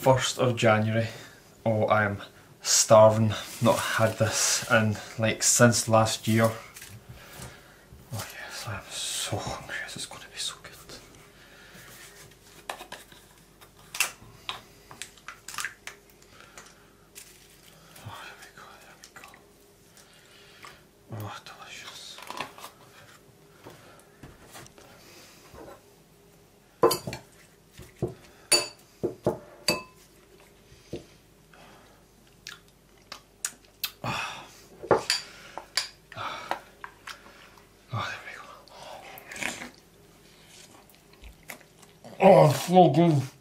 1st of January. Oh, I am starving. Not had this in like since last year. Oh yes, I am so hungry. This is going to be so good. Oh, there we go, there we go. Oh, delicious. Oh, so good.